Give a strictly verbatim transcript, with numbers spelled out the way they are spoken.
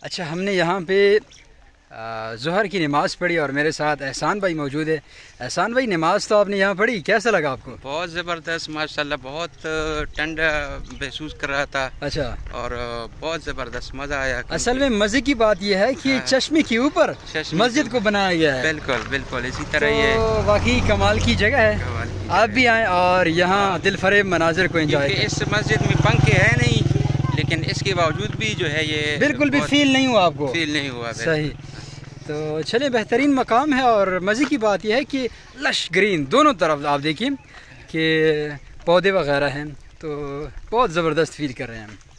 अच्छा, हमने यहाँ पे ज़ोहर की नमाज़ पढ़ी और मेरे साथ एहसान भाई मौजूद है। एहसान भाई, नमाज़ तो आपने यहाँ पढ़ी, कैसा लगा आपको? बहुत ज़बरदस्त माशाल्लाह, बहुत ठंडा महसूस कर रहा था। अच्छा। और बहुत ज़बरदस्त मज़ा आया। असल में मज़े की बात यह है कि चश्मे के ऊपर मस्जिद को बनाया गया है। बिल्कुल बिल्कुल इसी तरह ये तो वाकई कमाल की जगह है। आप भी आएँ और यहाँ दिल फरेब मनाजिर को एंजॉय करें। इस मस्जिद में पंखे है नहीं, लेकिन इसके बावजूद भी जो है ये बिल्कुल भी फील नहीं हुआ आपको? फील नहीं हुआ। सही। तो चले, बेहतरीन मकाम है और मज़े की बात यह है कि लश ग्रीन दोनों तरफ आप देखिए कि पौधे वगैरह हैं, तो बहुत ज़बरदस्त फील कर रहे हैं हम।